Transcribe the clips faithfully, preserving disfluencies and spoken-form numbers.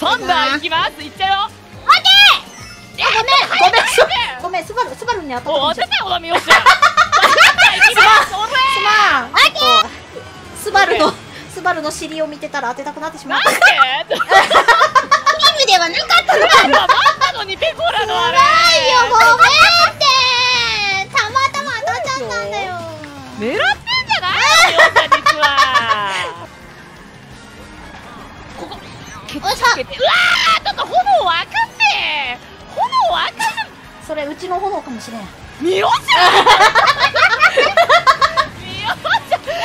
サンダーいきます。いっちゃうよ。 オッケー。あ、ごめんごめんすごめん、スバルスバルに当たったお、 かもしれない。 当ててよ、おみよっしゃ。 すまん。スバルのスバルの尻を見てたら当てたくなってしまった。 なんで？ 任務ではなかったのか。 待ったのにペコラのあれ。 ないよ、ごめんって。たまたま当たっちゃったんだよ。 狙ってんじゃないのよ、実は。ここ。 よいしょ。 うわー、ちょっと炎わかんねえ。炎わかんねえ。 それうちの炎かもしれん。 みよちゃん。みよちゃん。ちょっとうち最下位だったんだけど、ちょっ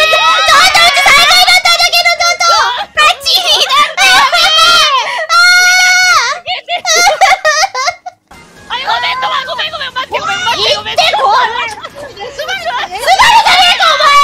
とパチリだったよね。ああ、ごめん、ごめん、ごめん、待って、ごめん、待って、ごめん。 言ってこい。スバルじゃねえかお前。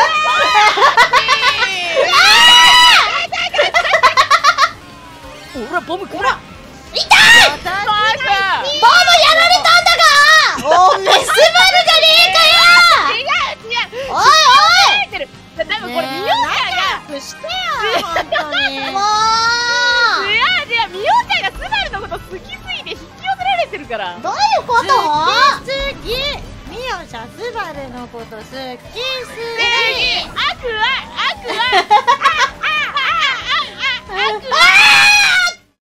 ほら、ボム、ほら。 痛い。 バカ。 ボムやられたんだが。おめえスバルじゃねえかよ。 違う、違う。 おいおい。 多分これミオちゃんがしてよ本当に。もう。 違う違う、ミオちゃんがスバルのこと好きすぎて引き寄せられてるから。 どういうこと？ 好きミオちゃんスバルのこと好きすぎ。 悪は悪は